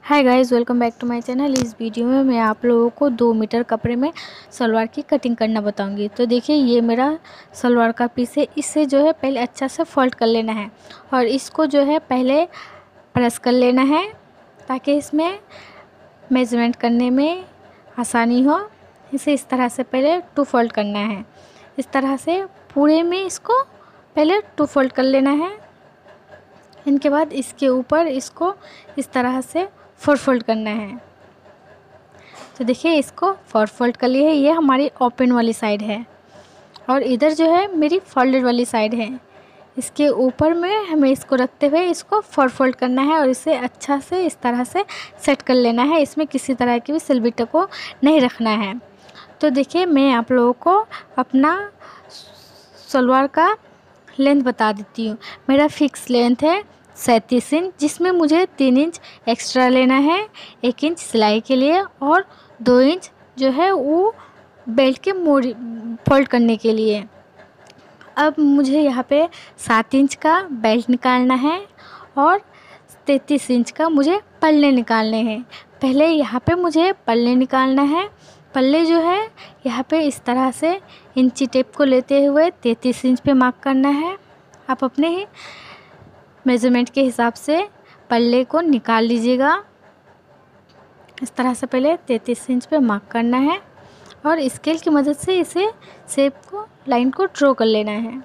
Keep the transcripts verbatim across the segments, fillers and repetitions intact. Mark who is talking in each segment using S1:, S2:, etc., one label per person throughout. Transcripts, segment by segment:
S1: Hi guys, welcome back to my channel. इस video में मैं आप लोगों को दो मीटर कपड़े में सलवार की कटिंग करना बताऊंगी। तो देखिए, ये मेरा सलवार का पीस है। इससे जो है पहले अच्छा से फोल्ड कर लेना है और इसको जो है पहले प्रेस कर लेना है ताकि इसमें मेजरमेंट करने में आसानी हो। इसे इस तरह से पहले टू फोल्ड करना है। इस तरह से पूरे में इसको पहले टू फोल्ड कर लेना है। इनके बाद इसके ऊपर इसको इस तरह से फोर फोल्ड करना है। तो देखिए, इसको फोर फोल्ड कर लिए है। ये हमारी ओपन वाली साइड है और इधर जो है मेरी फोल्डेड वाली साइड है। इसके ऊपर में हमें इसको रखते हुए इसको फोर फोल्ड करना है और इसे अच्छा से इस तरह से सेट कर लेना है। इसमें किसी तरह की भी सिलबिट्टे को नहीं रखना है। तो देखिए, मैं आप लोगों को अपना सलवार का लेंथ बता देती हूँ। मेरा फिक्स लेंथ है सैंतीस इंच, जिसमें मुझे तीन इंच एक्स्ट्रा लेना है, एक इंच सिलाई के लिए और दो इंच जो है वो बेल्ट के मोड़ फोल्ड करने के लिए। अब मुझे यहाँ पे सात इंच का बेल्ट निकालना है और तैंतीस इंच का मुझे पल्ले निकालने हैं। पहले यहाँ पे मुझे पल्ले निकालना है। पल्ले जो है यहाँ पे इस तरह से इंची टेप को लेते हुए तैंतीस इंच पे मार्क करना है। आप अपने ही मेज़रमेंट के हिसाब से पल्ले को निकाल लीजिएगा। इस तरह से पहले तैंतीस इंच पे मार्क करना है और स्केल की मदद से इसे शेप को लाइन को ड्रॉ कर लेना है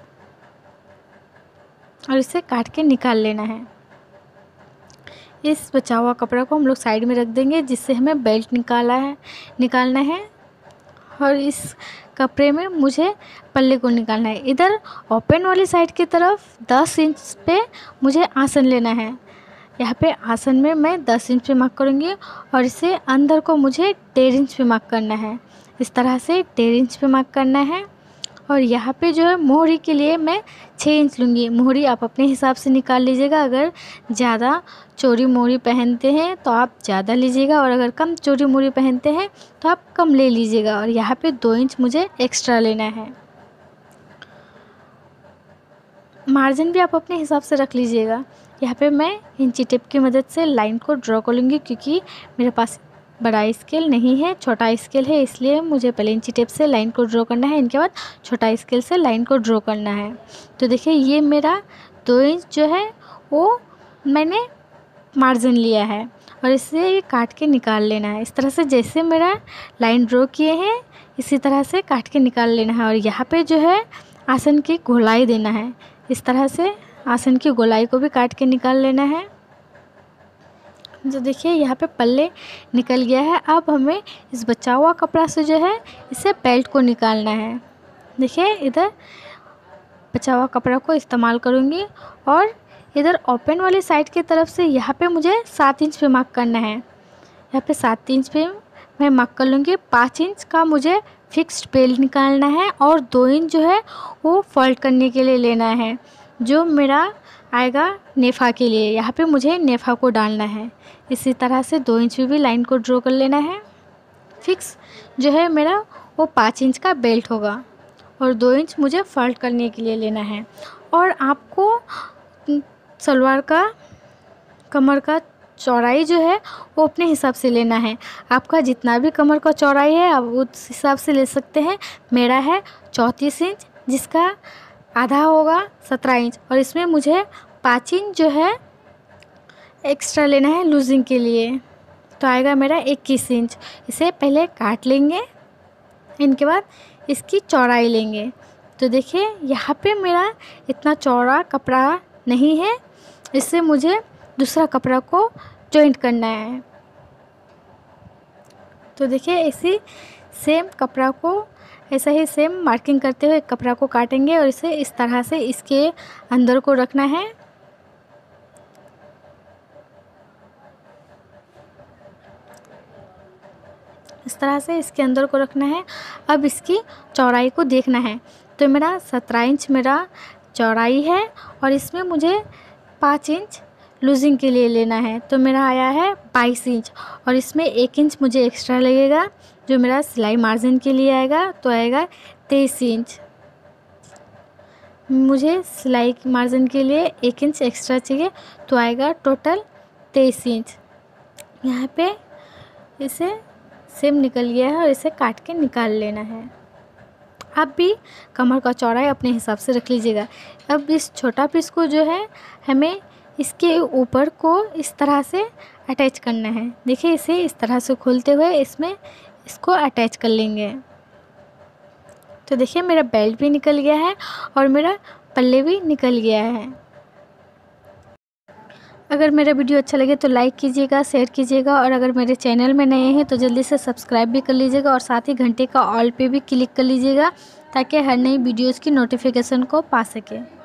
S1: और इसे काट के निकाल लेना है। इस बचा हुआ कपड़ा को हम लोग साइड में रख देंगे, जिससे हमें बेल्ट निकाला है निकालना है और इस कपड़े में मुझे पल्ले को निकालना है। इधर ओपन वाली साइड की तरफ दस इंच पे मुझे आसन लेना है। यहाँ पे आसन में मैं दस इंच पे मार्क करूँगी और इसे अंदर को मुझे डेढ़ इंच पे मार्क करना है। इस तरह से डेढ़ इंच पे मार्क करना है और यहाँ पे जो है मोहरी के लिए मैं छः इंच लूँगी। मोहरी आप अपने हिसाब से निकाल लीजिएगा। अगर ज़्यादा चौड़ी मोहरी पहनते हैं तो आप ज़्यादा लीजिएगा और अगर कम चौड़ी मोहरी पहनते हैं तो आप कम ले लीजिएगा। और यहाँ पे दो इंच मुझे एक्स्ट्रा लेना है। मार्जिन भी आप अपने हिसाब से रख लीजिएगा। यहाँ पे मैं इंची टेप की मदद से लाइन को ड्रॉ कर लूँगी, क्योंकि मेरे पास बड़ा स्केल नहीं है, छोटा स्केल है, इसलिए मुझे पहले इंची टेप से लाइन को ड्रॉ करना है। इनके बाद छोटा स्केल से लाइन को ड्रॉ करना है। तो देखिए, ये मेरा दो इंच जो है वो मैंने मार्जिन लिया है और इसे ये काट के निकाल लेना है। इस तरह से जैसे मेरा लाइन ड्रॉ किए हैं इसी तरह से काट के निकाल लेना है। और यहाँ पे जो है आसन की गोलाई देना है। इस तरह से आसन की गोलाई को भी काट के निकाल लेना है। जो देखिए, यहाँ पे पल्ले निकल गया है। अब हमें इस बचा हुआ कपड़ा से जो है इसे बेल्ट को निकालना है। देखिए, इधर बचा हुआ कपड़ा को इस्तेमाल करूँगी और इधर ओपन वाली साइड की तरफ से यहाँ पे मुझे सात इंच पे मार्क करना है। यहाँ पे सात इंच पे मैं मार्क कर लूँगी। पाँच इंच का मुझे फिक्स्ड बेल्ट निकालना है और दो इंच जो है वो फोल्ड करने के लिए लेना है, जो मेरा आएगा नेफा के लिए। यहाँ पे मुझे नेफा को डालना है। इसी तरह से दो इंच में भी लाइन को ड्रॉ कर लेना है। फिक्स जो है मेरा वो पाँच इंच का बेल्ट होगा और दो इंच मुझे फोल्ड करने के लिए लेना है। और आपको सलवार का कमर का चौड़ाई जो है वो अपने हिसाब से लेना है। आपका जितना भी कमर का चौड़ाई है आप उस हिसाब से ले सकते हैं। मेरा है चौंतीस इंच, जिसका आधा होगा सत्रह इंच और इसमें मुझे पाँच इंच जो है एक्स्ट्रा लेना है लूजिंग के लिए। तो आएगा मेरा इक्कीस इंच। इसे पहले काट लेंगे, इनके बाद इसकी चौड़ाई लेंगे। तो देखिए, यहाँ पे मेरा इतना चौड़ा कपड़ा नहीं है, इससे मुझे दूसरा कपड़ा को जॉइंट करना है। तो देखिए, इसी सेम कपड़ा को ऐसा ही सेम मार्किंग करते हुए कपड़ा को काटेंगे और इसे इस तरह से इसके अंदर को रखना है। इस तरह से इसके अंदर को रखना है। अब इसकी चौड़ाई को देखना है। तो मेरा सत्रह इंच मेरा चौड़ाई है और इसमें मुझे पाँच इंच लूजिंग के लिए लेना है। तो मेरा आया है बाईस इंच और इसमें एक इंच मुझे एक्स्ट्रा लगेगा, जो मेरा सिलाई मार्जिन के लिए आएगा। तो आएगा तेईस इंच। मुझे सिलाई मार्जिन के लिए एक इंच एक्स्ट्रा चाहिए, तो आएगा टोटल तेईस इंच। यहाँ पे इसे सेम निकल गया है और इसे काट के निकाल लेना है। आप भी कमर का चौड़ाई अपने हिसाब से रख लीजिएगा। अब इस छोटा पीस को जो है हमें इसके ऊपर को इस तरह से अटैच करना है। देखिए इसे इस तरह से खोलते हुए इसमें इसको अटैच कर लेंगे। तो देखिए मेरा बेल्ट भी निकल गया है और मेरा पल्ले भी निकल गया है। अगर मेरा वीडियो अच्छा लगे तो लाइक कीजिएगा, शेयर कीजिएगा और अगर मेरे चैनल में नए हैं तो जल्दी से सब्सक्राइब भी कर लीजिएगा और साथ ही घंटे का ऑल पे भी क्लिक कर लीजिएगा ताकि हर नई वीडियोज़ की नोटिफिकेशन को पा सके।